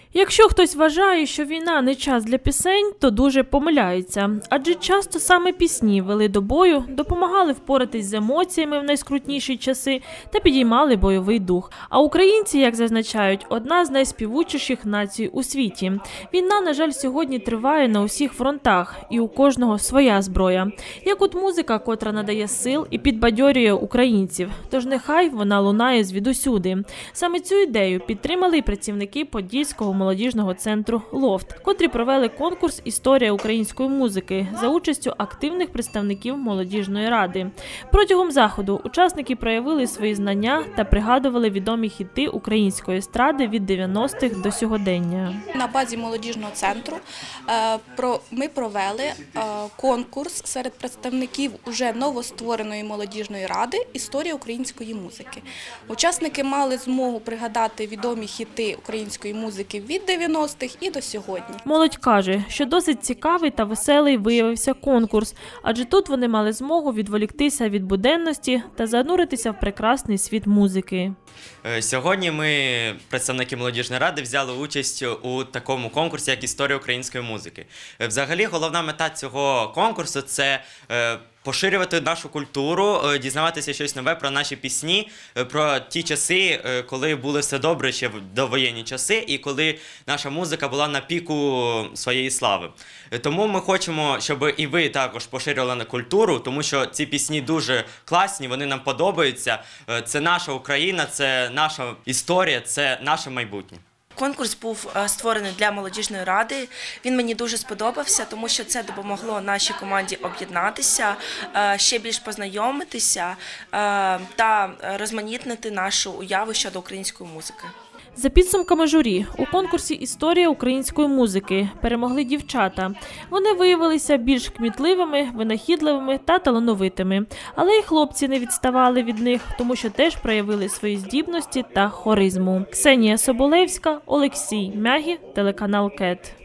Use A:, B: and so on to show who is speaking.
A: Якщо хтось вважає, що війна не час для пісень, то дуже помиляється. Адже часто саме пісні вели до бою, допомагали впоратись з емоціями в найскрутніші часи та підіймали бойовий дух. А українці, як зазначають, одна з найспівучіших націй у світі. Війна, на жаль, сьогодні триває на усіх фронтах, і у кожного своя зброя. Як от музика, котра надає сил і підбадьорює українців. Тож нехай вона лунає звідусюди. Саме цю ідею підтримали і працівники Подільського молодіжного центру «Лофт», котрі провели конкурс «Історія української музики» за участю активних представників молодіжної ради. Протягом заходу учасники проявили свої знання та пригадували відомі хіти української естради від 90-х до сьогодення.
B: На базі молодіжного центру ми провели конкурс серед представників уже новоствореної молодіжної ради «Історія української музики». Учасники мали змогу пригадати відомі хіти української музики від 90-х і до сьогодні.
A: Молодь каже, що досить цікавий та веселий виявився конкурс, адже тут вони мали змогу відволіктися від буденності та зануритися в прекрасний світ музики.
C: Сьогодні ми, представники молодіжної ради, взяли участь у такому конкурсі, як «Історія української музики». Взагалі, головна мета цього конкурсу – це поширювати нашу культуру, дізнаватися щось нове про наші пісні, про ті часи, коли були все добре, ще довоєнні часи, і коли наша музика була на піку своєї слави. Тому ми хочемо, щоб і ви також поширювали на культуру, тому що ці пісні дуже класні, вони нам подобаються. Це наша Україна, це наша історія, це наше майбутнє.
D: Конкурс був створений для молодіжної ради. Він мені дуже сподобався, тому що це допомогло нашій команді об'єднатися, ще більш познайомитися та розманітнити нашу уяву щодо української музики.
A: За підсумками журі, у конкурсі «Історія української музики» перемогли дівчата. Вони виявилися більш кмітливими, винахідливими та талановитими. Але й хлопці не відставали від них, тому що теж проявили свої здібності та хоризму. Ксенія Соболевська, Олексій Мягі, телеканал КЕТ.